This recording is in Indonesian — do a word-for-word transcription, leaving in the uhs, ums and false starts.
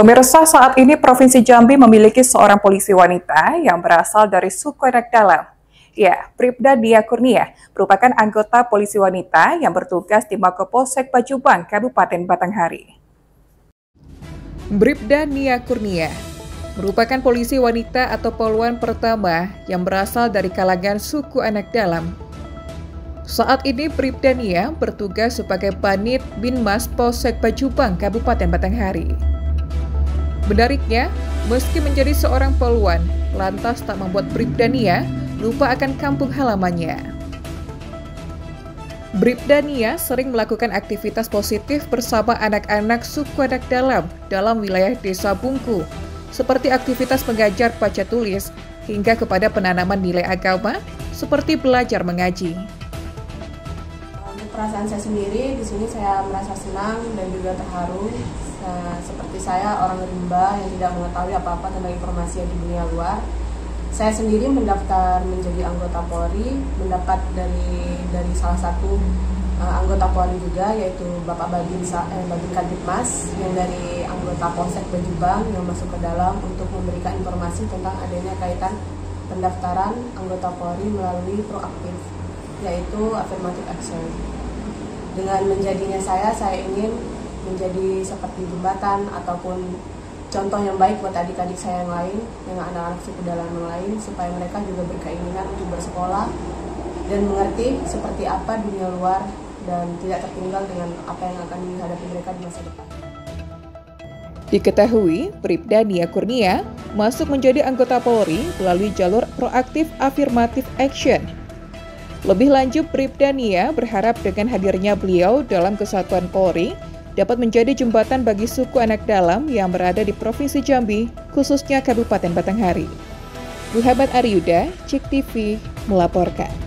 Pemirsa, saat ini Provinsi Jambi memiliki seorang polisi wanita yang berasal dari suku anak dalam. Ya, Bribda Nia Kurnia merupakan anggota polisi wanita yang bertugas di Mapolsek Pajubang, Kabupaten Batanghari. Bribda Nia Kurnia merupakan polisi wanita atau poluan pertama yang berasal dari kalangan suku anak dalam. Saat ini Bribda Nia bertugas sebagai Panit Binmas Polsek Pajubang, Kabupaten Batanghari. Menariknya, meski menjadi seorang poluan, lantas tak membuat Bribda Nia lupa akan kampung halamannya. Bribda Nia sering melakukan aktivitas positif bersama anak-anak suku anak dalam dalam wilayah Desa Bungku, seperti aktivitas mengajar baca tulis hingga kepada penanaman nilai agama seperti belajar mengaji. Perasaan saya sendiri di sini saya merasa senang dan juga terharu. Nah, seperti saya orang rimba yang tidak mengetahui apa-apa tentang informasi di dunia luar. Saya sendiri mendaftar menjadi anggota Polri, mendapat dari dari salah satu uh, anggota Polri juga, yaitu Bapak Babin eh, Babin Kadipmas yang dari anggota Polsek Pajubang yang masuk ke dalam untuk memberikan informasi tentang adanya kaitan pendaftaran anggota Polri melalui proaktif, yaitu affirmative action. Dengan menjadinya saya, saya ingin menjadi seperti jembatan ataupun contoh yang baik buat adik-adik saya yang lain, dengan anak-anak suku dalam yang lain, supaya mereka juga berkeinginan untuk bersekolah dan mengerti seperti apa dunia luar dan tidak tertinggal dengan apa yang akan dihadapi mereka di masa depan. Diketahui, Bribda Nia Kurnia masuk menjadi anggota Polri melalui jalur proaktif affirmative action. Lebih lanjut, Bribda Nia berharap dengan hadirnya beliau dalam kesatuan Polri dapat menjadi jembatan bagi suku anak dalam yang berada di Provinsi Jambi, khususnya Kabupaten Batanghari. Muhammad Aryuda, Cek T V, melaporkan.